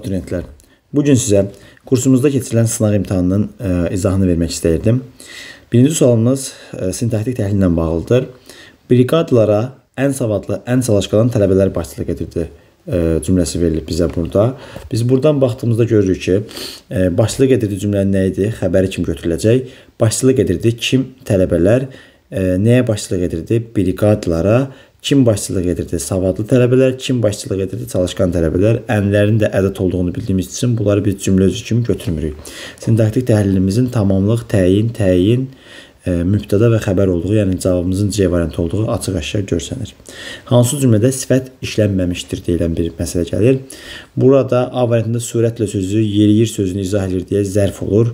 abituriyentlər, bugün sizə kursumuzda keçirilən sınaq imtahanının izahını vermək istəyirdim. Birinci sualımız sintaktik təhlillə bağlıdır. Briqadalara ən savadlı, ən çalışqalan tələbələr başçılıq edirdi cümləsi verilib bizə burada. Biz buradan baxdığımızda görürük ki, başçılıq edirdi cümlənin nə idi? Xəbəri kim götürüləcək? Başçılıq edirdi kim tələbələr? Nəyə başçılıq edirdi? Briqadalara. Kim başçılıq edirdi? Savadlı tələbələr. Kim başçılıq edirdi? Çalışqan tələbələr. Ənlərin də ədəd olduğunu bildiyimiz üçün bunları biz cümlə özü kimi götürmürük. Sintaktik təhlilimizin tamamlıq, təyin, mübtəda və xəbər olduğu, yəni cavabımızın C variantı olduğu açıq-aşkar görsənir. Hansı cümlədə sifət işlənməmişdir deyilən bir məsələ gəlir. Burada A variantında surətlə sözü, yeriyir sözünü izah edir deyə zərf olur.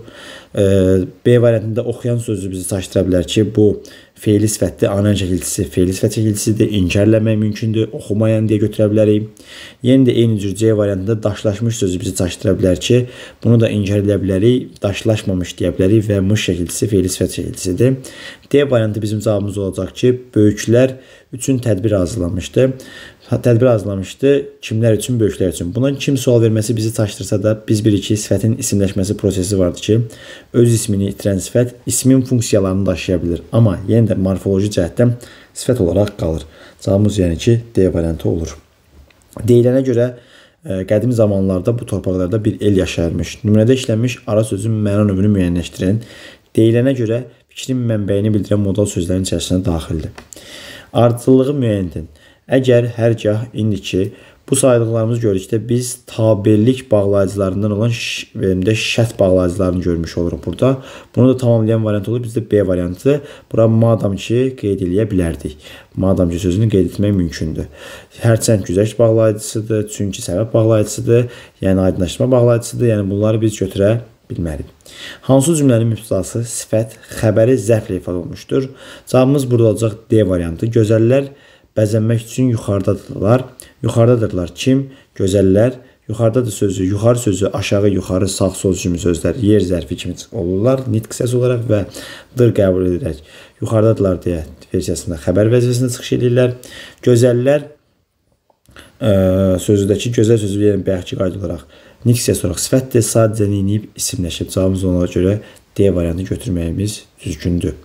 B variantında oxuyan sözü bizi çaşdıra bilər ki, bu fe'li sifətli anan şəkilçisi, fe'li sifət şəkilçisidir, inkərləmək mümkündür, oxumayan deyə götürə bilərik. Yenə də eyni cür C variantında daşlaşmış sözü bizi çaşdıra bilər ki, bunu da inkar edə bilərik, daşlaşmamış deyə bilərik və mış şəkilçisi fe'li sifət şəkilçisidir. D variantı bizim cavabımız olacaq ki, böyüklər üçün tədbir hazırlanmışdı. Tədbir hazırlamışdı. Kimlər üçün? Böyüklər üçün. Buna kim sual verməsi bizi çaşdırsa da biz bilirik ki, sifətin isimləşməsi prosesi vardır ki, öz ismini itirən sifət ismin funksiyalarını daşıya bilir. Amma yenə də morfoloji cəhətdən sifət olaraq qalır. Cavabımız yəni ki, D variantı olur. Deyilənə görə qədim zamanlarda bu torpaqlarda bir el yaşayırmış. Nümunədə işlənmiş ara sözün məna növünü müəyyənləşdirin. Deyilənə görə fikrin mənbəyini bildirən modal sözlərin içərisinə daxildir. Ardıcıllığı müəyyən edin. Əgər hərgah indiki bu saydıqlarımızı görürükdə biz tabirlik bağlayıcılarından olan şərt bağlayıcılarını görmüş oluruq burada. Bunu da tamamlayan variant olur. Bizdə B variantı. Bura madam ki qeyd eləyə bilərdik. Madam ki sözünü qeyd etmək mümkündür. Hərçənd güzəşt bağlayıcısıdır. Çünki səbəb bağlayıcısıdır. Yəni aydınlaşdırma bağlayıcısıdır. Yəni bunları biz götürə bilmərik. Hansı cümlənin mübtədası sifət, xəbəri zərflə ifadə olmuşdur? Cavabımız burada olacaq D variantı. Gözəllər bəzənmək üçün yuxarıdadırlar. Yuxarıdadırlar kim? Gözəllər. Yuxarıdadır sözü, yuxarı sözü, aşağı, yuxarı, sağ, sol kimi sözlər yer zərfi kimi olurlar. Nitq səsi olaraq və dır qəbul edilərək. Yuxarıdadırlar deyə versiyasında xəbər vəzifəsində çıxış edirlər. Gözəllər sözüdəki gözəl sözü verin bəyəkçi qayda olaraq nitq səsi olaraq sifətdir. Sadəcə neyiniyib isimləşib. Cavabımız ona görə D variantı götürməyimiz düzgündür.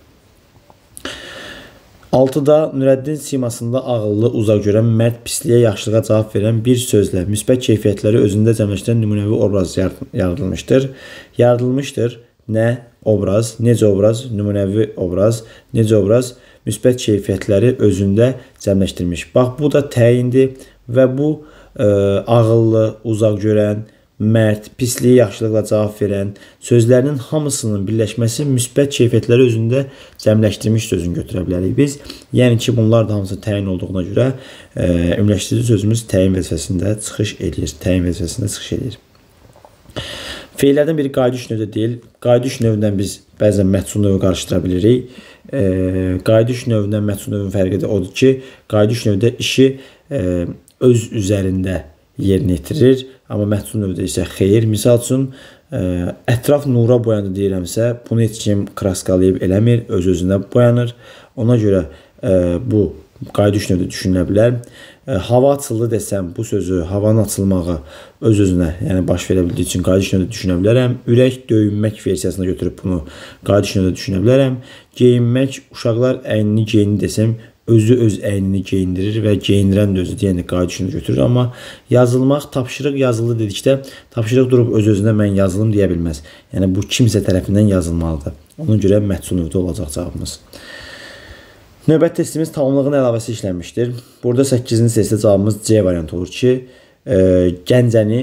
6-da Nürəddin simasında ağıllı, uzaq görən, mərd, pisliyə, yaxşılığa cavab verən bir sözlə müsbət keyfiyyətləri özündə cəmləşdirən nümunəvi obraz yaradılmışdır. Yaradılmışdır. Nə? Obraz. Necə obraz? Nümunəvi obraz. Necə obraz? Müsbət keyfiyyətləri özündə cəmləşdirmiş. Bax, bu da təyindir və bu ağıllı, uzaq görən, mərd, pisliyə yaxşılıqla cavab verən sözlərinin hamısının birləşməsi müsbət keyfiyyətləri özündə cəmləşdirmiş sözünü götürə bilərik biz. Yəni ki, bunlar da hamısı təyin olduğuna görə ümumiləşdirici sözümüz təyin vəzifəsində çıxış edir. Təyin vəzifəsində çıxış edir. Feillərdən biri qayda-üç növdə deyil. Qayda-üç növdən biz bəzən məhsul növü qarışdıra bilirik. Qayda-üç növdən məhsul növün fərqi də odur ki, qayda-üç növdə işi öz üzərində yerinə yetirir. Amma məhsul növdə isə xeyir. Misal üçün, ətraf nura boyandı deyirəmsə, bunu heç kim kraskalayıb eləmir, öz-özünə boyanır. Ona görə bu qayda-üç növdə düşünülə bilər. Hava açıldı desəm, bu sözü, havanın açılmağı öz-özünə, yəni baş verə bildiyi üçün qayda-üç növdə düşünə bilərəm. Ürək döyünmək versiyasına götürüb bunu qayda-üç növdə düşünə bilərəm. Geyinmək, uşaqlar əynini geyindi desəm, özü öz əynini geyindirir və geyindirən də özü deyəni qayda-üç növdə götürür. Amma yazılmaq, tapşırıq yazıldı dedikdə, tapşırıq durub öz-özünə mən yazılım deyə bilməz. Yəni bu kimsə tərəfindən yazılmalıdır. Ona görə məhsul növdə olacaq cavabımız. Növbət testimiz tamamlığın əlavəsi işlənmişdir. Burada 8-ci testdə cavabımız C variantı olur ki, Gəncəni,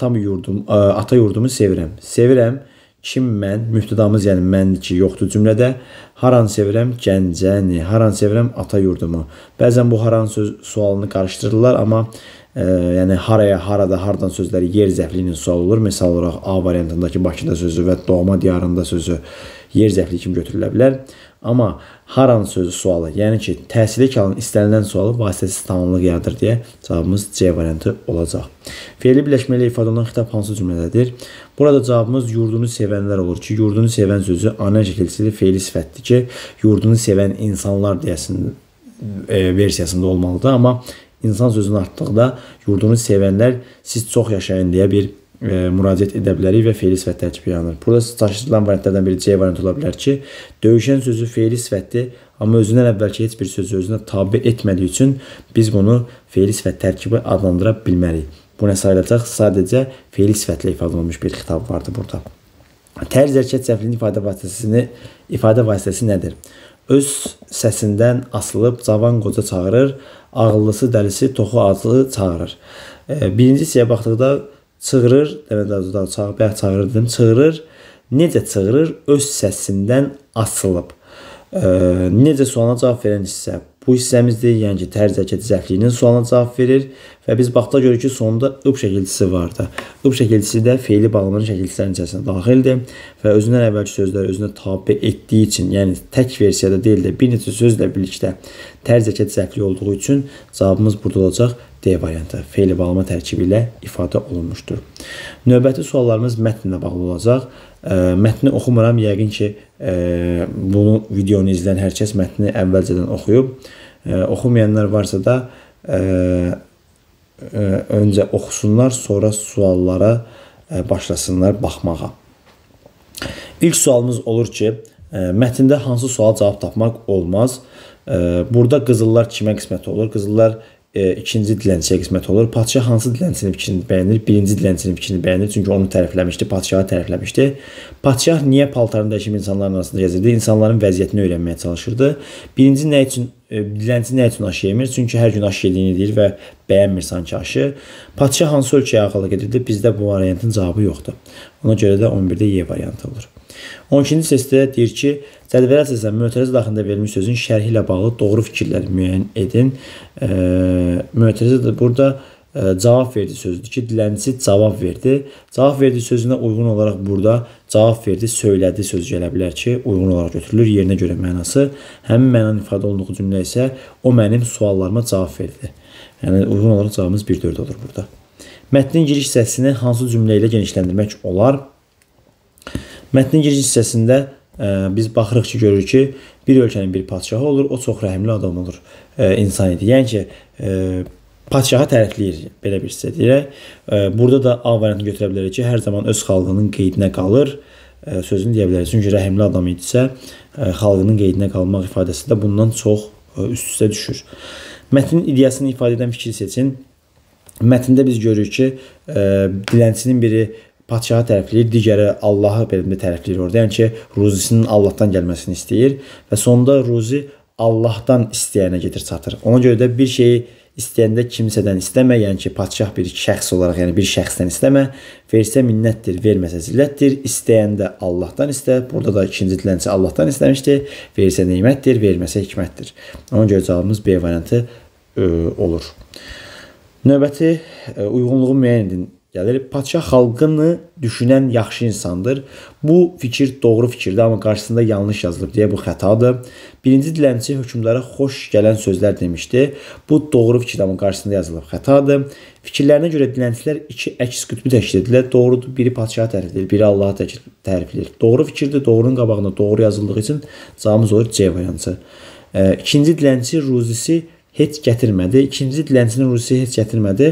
ata yurdumu sevirəm. Sevirəm. Kim mən? Mübtədamız yəni məndir ki, yoxdur cümlədə. Haranı sevirəm? Gəncəni. Haranı sevirəm? Ata yurdumu. Bəzən bu haranı söz sualını qarışdırırlar, amma yəni haraya, harada, hardan sözləri yer zərfliyi ilə sual olur. Misal olaraq A variantındakı Bakıda sözü və doğma diyarında sözü yer zərfliyi kimi götürülə bilər. Amma haranı sözü sualı, yəni ki, təhsilə kalın istənilən sualı vasitəsiz tamamlıq yaradır deyə cavabımız C variantı olacaq. Fe'li birləşmə ilə ifadə olunan xitab hansı cümlədədir? Burada cavabımız yurdunu sevənlər olur ki, yurdunu sevən sözü ana şəkilçili fe'li sifətdir ki, yurdunu sevən insanlar deyəsində versiyasında olmalıdır. Amma insan sözünün artdıqda yurdunu sevənlər siz çox yaşayın deyə bir müraciət edə bilərik və fe'li sifət tərkibi yaranır. Burada çaşdırılan variantlardan biri C variantı ola bilər ki, döyüşən sözü fe'li sifətdir, amma özündən əvvəlki heç bir sözü özünə tabi etmədiyi üçün biz bunu fe'li sifət tərkibi adlandıra bilmərik. Bu nə sayılacaq? Sadəcə fe'li sifətlə ifadə olunmuş bir xitab vardır burada. Tərz hərəkət səhvliyinin ifadə vasitəsi nədir? Öz səsindən asılıb cavan qoca çağırır, ağıllısı, dəlisi, toxu acı çağırır. Birinci hissəyə baxdıqda çığırır, bayaq çağırır dedim, çığırır. Necə çığırır? Öz səsindən asılıb. Necə sualına cavab verən hissə bu hissəmizdir, yəni ki, tərz hərəkəti zəifliyinin sualına cavab verir və biz baxda görürük ki, sonunda ıb şəkilçisi vardır. Ib şəkilçisi də fe'li bağlamanın şəkilçilərin içərisində daxildir və özündən əvvəlki sözləri özünə tabi etdiyi üçün, yəni tək versiyada deyil də bir neçə sözlə birlikdə tərz hərəkəti zəifliyi olduğu üçün cavabımız burada olacaq D variantı. Fe'li bağlama tərkibi ilə ifadə olunmuşdur. Növbəti suallarımız mətnlə bağlı olacaq. Mətni oxumuram, yəqin ki, bunu videonu izləyən hər kəs mətni əvvəlcədən oxuyub. Oxumayanlar varsa da öncə oxusunlar, sonra suallara başlasınlar baxmağa. İlk sualımız olur ki, mətndə hansı sual cavab tapmaq olmaz? Burada qızıllar kimə qismət olur? Qızıllar ikinci dilənçiyə qismət olur. Padşah hansı dilənçinin fikrini bəyənir? Birinci dilənçinin fikrini bəyənir. Çünki onu tərifləmişdi, padşahı tərifləmişdi. Padşah niyə paltarını dəyişib insanların arasında gəzirdi? İnsanların vəziyyətini öyrənməyə çalışırdı. Birinci nə üçün, dilənçi nə üçün aşı yemir? Çünki hər gün aşı yediyini deyir və bəyənmir sanki aşı. Padşah hansı ölkəyə ağalık edirdi? Bizdə bu variantın cavabı yoxdur. Ona görə də 11-də Y variantı olur. 12-ci testdə deyir ki, cədvələ əsasən mötərizə daxilində verilmiş sözün şərhi ilə bağlı doğru fikirləri müəyyən edin. Mötərizə də burada cavab verdi sözüdür ki, dilənçi cavab verdi. Cavab verdi sözünə uyğun olaraq burada cavab verdi, söylədi sözü gələ bilər ki, uyğun olaraq götürülür. Yerinə görə mənası. Həmin mənanın ifadə olunduğu cümlə isə o mənim suallarıma cavab verdi. Yəni, uyğun olaraq cavabımız 1-4 olur burada. Mətnin giriş hissəsini hansı cümlə ilə genişləndirmək olar? Mətnin giriş hissəsində biz baxırıq ki, görürük ki, bir ölkənin bir padşahı olur, o çox rəhimli adam olur, insan idi. Yəni ki, padşahı tərifləyir, belə bir hissə deyirək. Burada da A variantını götürə bilərik ki, hər zaman öz xalqının qeydinə qalır, sözünü deyə bilərik. Çünki rəhimli adam idisə, xalqının qeydinə qalmaq ifadəsi də bundan çox üst-üstə düşür. Mətnin ideyasını ifadə edən fikri seçin. Mətndə biz görürük ki, dilənçinin biri padşahı tərifləyir, digəri Allahı belində tərifləyir orada. Yəni ki, ruzisinin Allahdan gəlməsini istəyir və sonunda ruzi Allahdan istəyənə gedir çatır. Ona görə də bir şeyi istəyəndə kimsədən istəmə, yəni ki, padşah bir şəxs olaraq, yəni bir şəxsdən istəmə, versə minnətdir, verməsə zillətdir, istəyəndə Allahdan istə. Burada da ikinci dilənçi Allahdan istəmişdi, versə neymətdir, verməsə hikmətdir. Ona görə cavabımız B variantı olur. Növbəti uyğunluğu müəyyən edin. Gəlir, padşah xalqını düşünən yaxşı insandır. Bu fikir doğru fikirdir, amma qarşısında yanlış yazılıb deyə bu xətadır. Birinci dilənçi hökmdara xoş gələn sözlər demişdi. Bu doğru fikirdir, amma qarşısında yazılıb xətadır. Fikirlərinə görə dilənçilər iki əks qütbü təşkil edirlər. Doğrudur, biri padşahı tərifləyir, biri Allahı tərifləyir. Doğru fikirdir, doğrunun qabağında doğru yazıldığı üçün cavabımız olur C variantı. İkinci dilənçi ruzisi heç gətirmədi. İkinci dilənçinin ruzisi heç gətirmədi.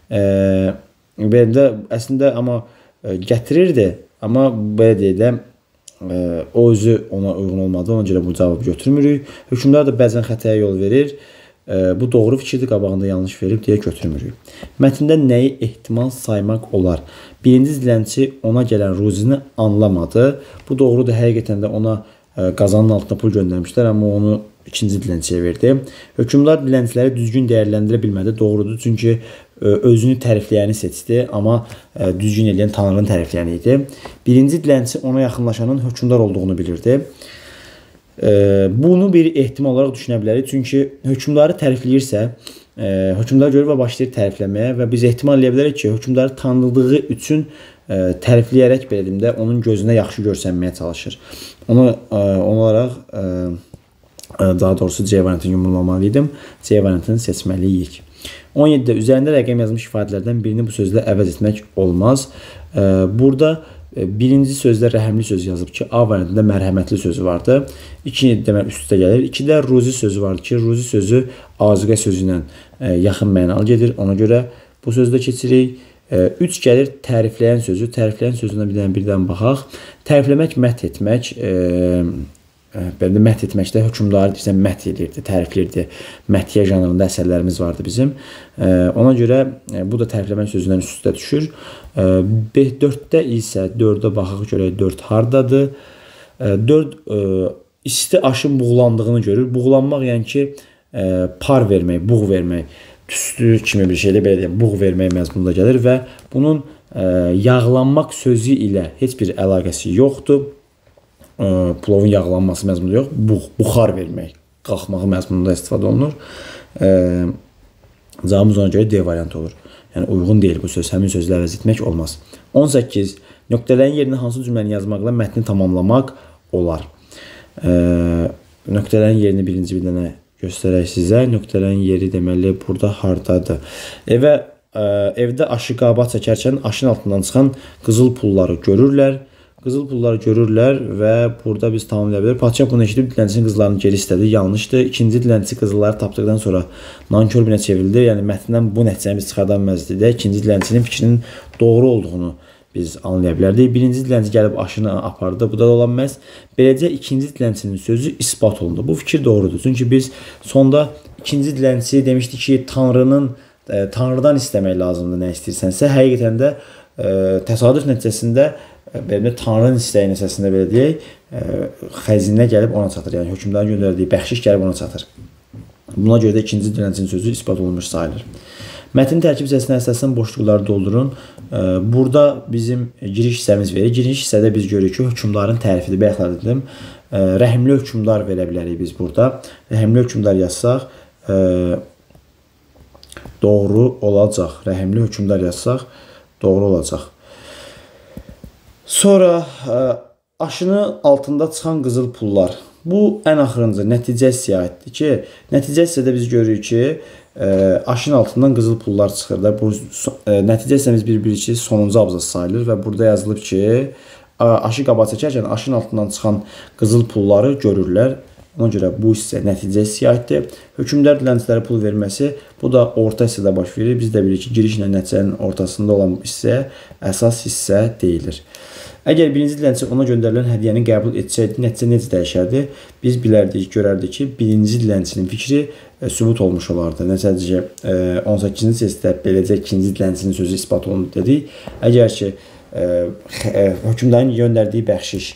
Belə əslində amma gətirirdi, amma belə deyək də o özü ona uyğun olmadı, ona görə bu cavabı götürmürük. Hökmdar da bəzən xətaya yol verir. Bu doğru fikirdir, qabağında yanlış verib deyə götürmürük. Mətndə nəyi ehtimal saymaq olar? Birinci dilənçi ona gələn ruzini anlamadı. Bu doğrudur, həqiqətən də ona qazanın altına pul göndərmişlər, amma onu ikinci dilənçiyə verdi. Hökmdar dilənçiləri düzgün dəyərləndirə bilmədi. Doğrudur, çünki özünü tərifləyəni seçdi, amma düzgün eləyən Tanrının tərifləyəni idi. Birinci dilənçi ona yaxınlaşanın hökmdar olduğunu bilirdi. Bunu bir ehtimal olaraq düşünə bilərik. Çünki hökmdarı tərifləyirsə, hökmdar görür və başlayır tərifləməyə və biz ehtimal eləyə bilərik ki, hökmdarı tanıdığı üçün tərifləyərək belə deyim də onun gözünə yaxşı görsənməyə çalışır. Ona olaraq daha doğrusu C variantını yumurlamalıydım. C variantını seçməliyik. 17-də üzərində rəqəm yazmış ifadələrdən birini bu sözlə əvəz etmək olmaz. Burada birinci sözdə rəhəmli söz yazıb ki, A variantında mərhəmətli sözü vardı. 2 demək üst-üstə gəlir. 2-də ruzi sözü vardı ki, ruzi sözü azuqə sözü ilə yaxın mənalı gedir. Ona görə bu sözü də keçirik. 3 gəlir tərifləyən sözü. Tərifləyən sözünə birdən baxaq. Tərifləmək, məth etmək. Belə məth etməkdə hökmdarı deyirsən, məth edirdi, təriflirdi. Məthiyə janrında əsərlərimiz vardı bizim. Ona görə bu da tərifləmək sözündən üstə düşür. 4-də isə 4-ə baxaq görək 4 hardadır. 4 isti aşın buğulandığını görür. Buğulanmaq yəni ki, par vermək, buğ vermək, tüstü kimi bir şeylə belə deyək, buğ vermək məzmununda gəlir və bunun yağlanmaq sözü ilə heç bir əlaqəsi yoxdur. Plovun yağlanması məzmununda yox, buxar vermək, qalxmağı məzmununda istifadə olunur. Cavabımız ona görə D variantı olur. Yəni uyğun deyil bu söz, həmin sözlə əvəz etmək olmaz. 18. Nöqtələrin yerinə hansı cümləni yazmaqla mətni tamamlamaq olar? Nöqtələrin yerini birinci bir dənə göstərək sizə. Nöqtələrin yeri deməli burada hardadır? Evdə aşı qaba çəkərkən aşın altından çıxan qızıl pulları görürlər. Qızıl pulları görürlər və burada biz tamamlaya bilir. Padşah bunu eşidib dilənçinin qızlarını geri istədi. Yanlışdır. İkinci dilənçi qızılları tapdıqdan sonra nankör birə çevrildi. Yəni mətndən bu nəticəni biz çıxarda bilməzdik də. İkinci dilənçinin fikrinin doğru olduğunu biz anlaya bilərdik. Birinci dilənçi gəlib aşını apardı. Bu da ola bilməz. Beləcə ikinci dilənçinin sözü isbat olundu. Bu fikir doğrudur. Çünki biz sonda ikinci dilənçi demişdik ki, Tanrıdan istəmək lazımdır nə istəyirsənsə. Həqiqətən də təsadüf nəticəsində belə Tanrının istəyinin əsasında belə deyək, xəzinə gəlib ona çatır. Yəni hökmdarın göndərdiyi bəxşiş gəlib ona çatır. Buna görə də ikinci dilənçinin sözü isbat olunmuş sayılır. Mətnin tərkib hissəsinə əsasən boşluqları doldurun. Burada bizim giriş hissəmiz verir. Giriş hissədə biz görürük ki, hökmdarın tərifidir. Bayaqlar dedim. Rəhimli hökmdar verə bilərik biz burada. Rəhimli hökmdar yazsaq doğru olacaq. Rəhimli hökmdar yazsaq doğru olacaq. Sonra aşının altında çıxan qızıl pullar. Bu ən axırıncı nəticə hissədir ki, nəticə hissədə biz görürük ki, aşın altından qızıl pullar çıxır da. Bu nəticə hissəmiz 1-1-2 sonuncu abzas sayılır və burada yazılıb ki, aşı qaba çəkərkən aşın altından çıxan qızıl pulları görürlər. Ona görə bu hissə nəticə hissədir. Hökmdar dilənçilərə pul verməsi, bu da orta hissədə baş verir. Biz də bilirik ki, girişlə nəticənin ortasında olan hissə əsas hissə deyilir. Əgər birinci dilənçi ona göndərilən hədiyyəni qəbul etsəydi, nəticə necə dəyişərdi? Biz bilərdik, görərdik ki, birinci dilənçinin fikri sübut olmuş olardı. Nəticə 18-ci testdə beləcə ikinci dilənçinin sözü isbat olundu dedik. Əgər ki, hökmdarın göndərdiyi bəxşiş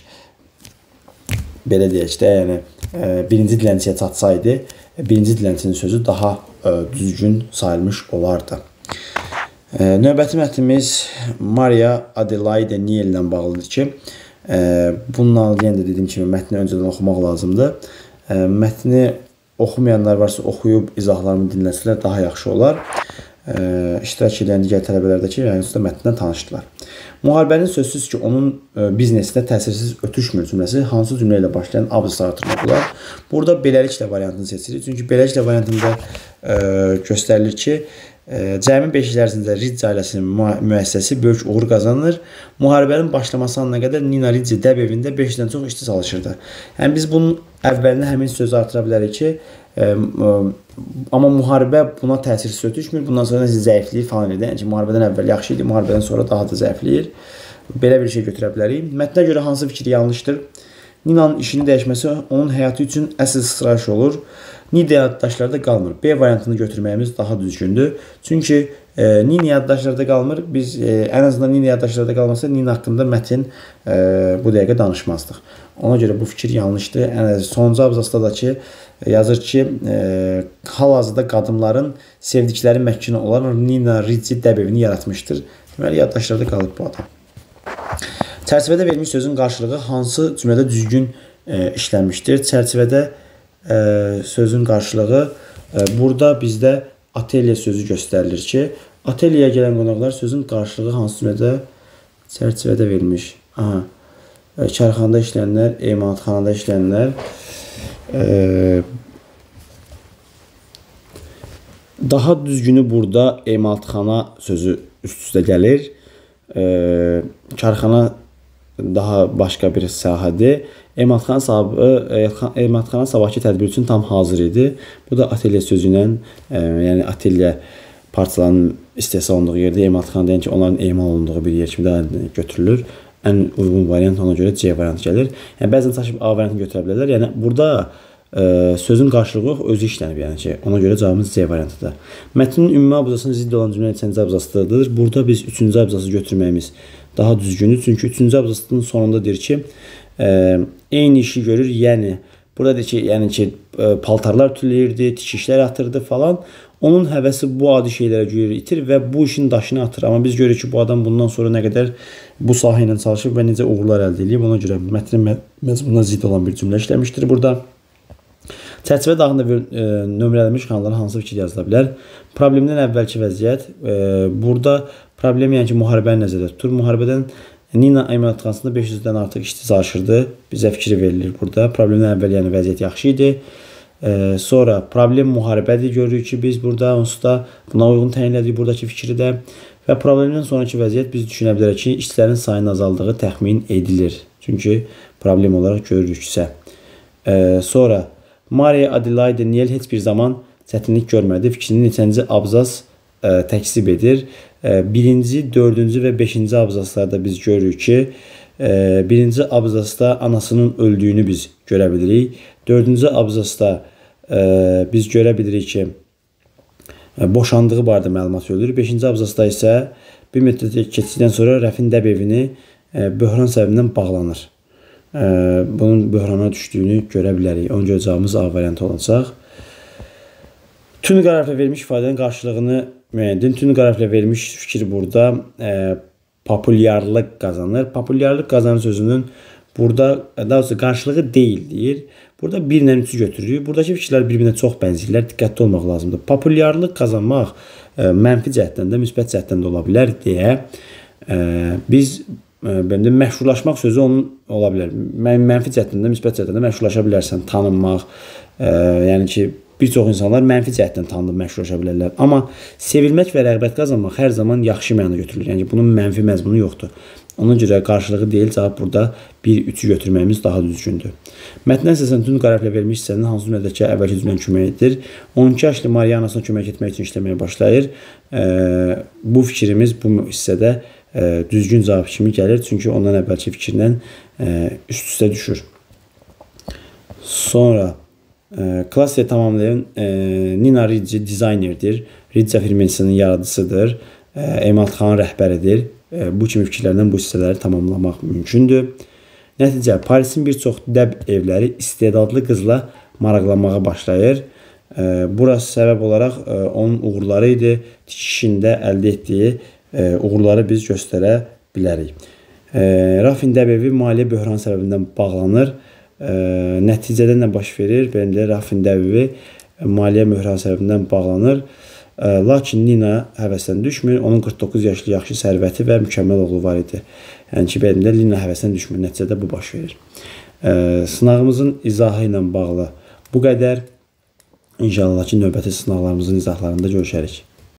belə deyək də, yəni birinci dilənçiyə çatsaydı, birinci dilənçinin sözü daha düzgün sayılmış olardı. Növbəti mətnimiz Maria Adelaide Neal ilə bağlıdır ki, bununla yenə də dediyim kimi mətni öncədən oxumaq lazımdır. Mətni oxumayanlar varsa oxuyub izahlarını dinləsələr daha yaxşı olar. İştirak edən digər tələbələr də ki, yəni mətndən tanışdılar. Müharibənin sözsüz ki, onun biznesinə təsirsiz ötüşmür cümləsi hansı cümlə ilə başlayan abzası artırmaq olar? Burada beləliklə variantını seçirik. Çünki beləliklə variantında göstərilir ki, cəmi 5 il ərzində Ridge ailəsinin müəssisəsi böyük uğur qazanır. Müharibənin başlaması anına qədər Nina Ridge dəb evində 5-dən çox işçi çalışırdı. Yəni biz bunun əvvəlinə həmin sözü artıra bilərik ki, amma müharibə buna təsirsiz ötüşmür. Bundan sonra zəifliyi falan edir. Yəni ki, müharibədən əvvəl yaxşı idi, müharibədən sonra daha da zəifləyir. Belə bir şey götürə bilərik. Mətnə görə hansı fikir yanlışdır? Ninanın işini dəyişməsi onun həyatı üçün əsl sıraş olur. Nina yaddaşlarda qalmır. B variantını götürməyimiz daha düzgündür. Çünki Nina yaddaşlarda qalmır. Biz ən azından Nina yaddaşlarda qalmasa Nina haqqında mətn bu dəqiqə danışmazdıq. Ona görə bu fikir yanlışdır. Sonuncu abzasda da ki, yazır ki, hal-hazırda qadınların sevdikləri məhkini olan Nina Ridge dəb evini yaratmışdır. Deməli, yaddaşlarda qalıb bu adam. Çərçivədə verilmiş sözün qarşılığı hansı cümlədə düzgün işlənmişdir? Çərçivədə sözün qarşılığı burada bizdə atelier sözü göstərilir ki, ateliyaya gələn qonaqlar sözün qarşılığı hansı cümlədə çərçivədə verilmiş? Karxanada işləyənlər, emalatxanada işləyənlər. Daha düzgünü burada emalatxana sözü üst-üstə gəlir. Karxana daha başqa bir sahədir. Emalatxana sabahki tədbir üçün tam hazır idi. Bu da atelier sözü ilə, yəni atelier parçaların istehsal olunduğu yerdə emalatxana deyən ki, onların emal olunduğu bir yer kimi də götürülür. Ən uyğun variant ona görə C variantı gəlir. Yəni bəzən çaşıb A variantını götürə bilərlər. Yəni burada sözün qarşılığı yox, özü işlənib, yəni ki, ona görə cavabımız C variantıdır. Mətnin ümumi abzasına zidd olan cümlə neçənci abzasdadır? Burada biz 3-cü abzası götürməyimiz daha düzgündür. Çünki 3-cü abzasının sonunda deyir ki, eyni işi görür, yəni burada deyir ki, yəni ki, paltarlar tüləyirdi, tikişlər atırdı falan. Onun həvəsi bu adi şeylərə görə itir və bu işin daşını atır. Amma biz görürük ki, bu adam bundan sonra nə qədər bu sahə ilə çalışıb və necə uğurlar əldə edib. Ona görə mətnin məzmununa zidd olan bir cümlə işləmişdir burada. Çərçivə dağında nömrələnmiş kanallara hansı fikir yazıla bilər? Problemdən əvvəlki vəziyyət. Burada problem yəni ki, müharibəni nəzərdə tutur. Müharibədən Nina emalatxanasında 500-dən artıq işçi çalışırdı. Bizə fikri verilir burada. Problemdən əvvəl yəni vəziyyət yaxşı idi. Sonra problem müharibədir görürük ki, biz burada onsuz da buna uyğun təyin edirik buradakı fikri də. Və problemdən sonraki vəziyyət biz düşünə bilərik ki, işçilərin sayının azaldığı təxmin edilir. Çünki problem olaraq görürüksə. Sonra Maria Adelaide Niel heç bir zaman çətinlik görmədi. Fikrinin neçənci abzas təksib edir. 1-ci, 4-cü və 5-ci abzaslarda biz görürük ki, 1-ci abzasda anasının öldüyünü biz görə bilirik. 4-cü abzasda biz görə bilirik ki, boşandığı barədə məlumat verilir. 5-ci abzasda isə bir müddət keçdikdən sonra Rəfin Dəbevini böhran səbəbindən bağlanır. Bunun böhrana düşdüyünü görə bilərik. Ona görə cavabımız A variantı olacaq. Tün qərarla verilmiş ifadənin qarşılığını müəyyən edin. Tün qərarla verilmiş fikir burada populyarlıq qazanır. Populyarlıq qazanır sözünün burada daha doğrusu qarşılığı deyil deyir. Burada 1-lə 3-ü götürürük. Buradakı fikirlər bir-birinə çox bənzəyirlər. Diqqətli olmaq lazımdır. Populyarlıq qazanmaq mənfi cəhətdən də, müsbət cəhətdən də ola bilər deyə biz məşhurlaşmaq sözü onun ola bilər. Mənfi cəhətdən də, müsbət cəhətdən də məşhurlaşa bilərsən, tanınmaq. Yəni ki, bir çox insanlar mənfi cəhətdən tanınıb məşhurlaşa bilərlər. Amma sevilmək və rəğbət qazanmaq hər zaman yaxşı məna götürülür. Yəni bunun mənfi məzmunu yoxdur. Ona görə qarşılığı deyil, cavab burada 1-3-ü götürməyimiz daha düzgündür. Mətndən səsən tün qərarla verilmiş hissənin hansı cümlədəki əvvəlki cümlənin köməyidir? 12 yaşlı Maria anasına kömək etmək üçün işləməyə başlayır. Bu fikrimiz bu hissədə düzgün cavab kimi gəlir. Çünki ondan əvvəlki fikirlə üst-üstə düşür. Sonra klasteri tamamlayan Nina Ridge dizaynerdir. Ridge firmasının yaradıcısıdır. Emalatxananın rəhbəridir. Bu kimi fikirlərdən bu hissələri tamamlamaq mümkündür. Nəticə, Parisin bir çox dəb evləri istedadlı qızla maraqlanmağa başlayır. Burası səbəb olaraq onun uğurları idi. Tikişində əldə etdiyi uğurları biz göstərə bilərik. Rafin Dəbevi maliyyə böhran səbəbindən bağlanır. Nəticədə nə baş verir? Beləliklə, Rafin Dəbevi maliyyə böhran səbəbindən bağlanır. Lakin Nina həvəsdən düşmür. Onun 49 yaşlı yaxşı sərvəti və mükəmməl oğlu var idi. Yəni ki, beləliklə, Nina həvəsdən düşmür. Nəticədə bu baş verir. Sınağımızın izahı ilə bağlı bu qədər. İnşallah ki, növbəti sınaqlarımızın izahlarında görüşərik.